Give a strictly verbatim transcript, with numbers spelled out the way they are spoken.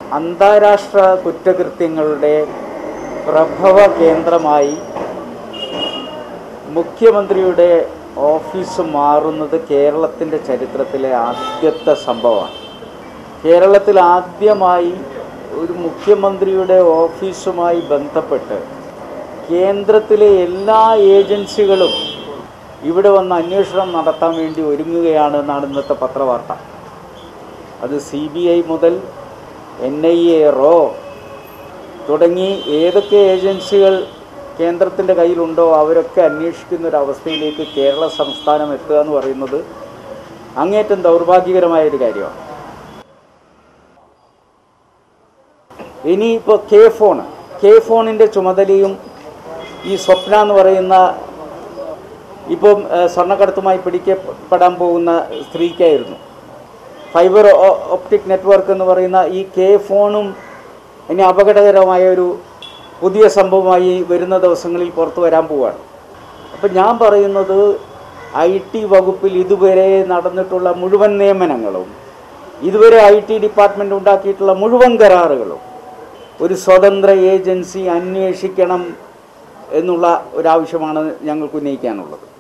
അന്താരാഷ്ട്ര കുറ്റകൃത്യങ്ങളുടെ പ്രഭവ കേന്ദ്രമായി മുഖ്യമന്ത്രിയുടെ ഓഫീസ് മാറുന്നത് കേരളത്തിൻ്റെ ചരിത്രത്തിലെ ആദ്യത്തെ സംഭവമാണ്. കേരളത്തിൽ ആദ്യമായി ഒരു മുഖ്യമന്ത്രിയുടെ ഓഫീസുമായി ബന്ധപ്പെട്ട് കേന്ദ്രത്തിലെ എല്ലാ ഏജൻസികളും ഇവിടെ വന്ന് അന്വേഷണം നടത്താൻ വേണ്ടി ഒരുങ്ങുകയാണെന്നാണ് ഇന്നത്തെ പത്രവാർത്ത. അത് സി ബി ഐ മുതൽ എൻ ഐ എ, റോ തുടങ്ങി ഏതൊക്കെ ഏജൻസികൾ കേന്ദ്രത്തിൻ്റെ കയ്യിലുണ്ടോ അവരൊക്കെ അന്വേഷിക്കുന്നൊരവസ്ഥയിലേക്ക് കേരള സംസ്ഥാനം എത്തുക എന്ന് പറയുന്നത് അങ്ങേറ്റം ദൗർഭാഗ്യകരമായൊരു കാര്യമാണ്. ഇനിയിപ്പോൾ കെ ഫോൺ കെ ഫോണിൻ്റെ ചുമതലയും ഈ സ്വപ്ന എന്ന് പറയുന്ന ഇപ്പം സ്വർണ്ണക്കടത്തുമായി പിടിക്കപ്പെടാൻ പോകുന്ന സ്ത്രീക്കായിരുന്നു. ഫൈബർ ഓപ്റ്റിക് നെറ്റ്വർക്ക് എന്ന് പറയുന്ന ഈ കെ ഫോണും ഇനി അപകടകരമായ ഒരു പുതിയ സംഭവമായി വരുന്ന ദിവസങ്ങളിൽ പുറത്തു വരാൻ പോവുകയാണ്. അപ്പം ഞാൻ പറയുന്നത് ഐ ടി വകുപ്പിൽ ഇതുവരെ നടന്നിട്ടുള്ള മുഴുവൻ നിയമനങ്ങളും ഇതുവരെ ഐ ടി ഡിപ്പാർട്ട്മെൻറ്റ് ഉണ്ടാക്കിയിട്ടുള്ള മുഴുവൻ കരാറുകളും ഒരു സ്വതന്ത്ര ഏജൻസി അന്വേഷിക്കണം എന്നുള്ള ഒരാവശ്യമാണ് ഞങ്ങൾക്ക് ഉന്നയിക്കാനുള്ളത്.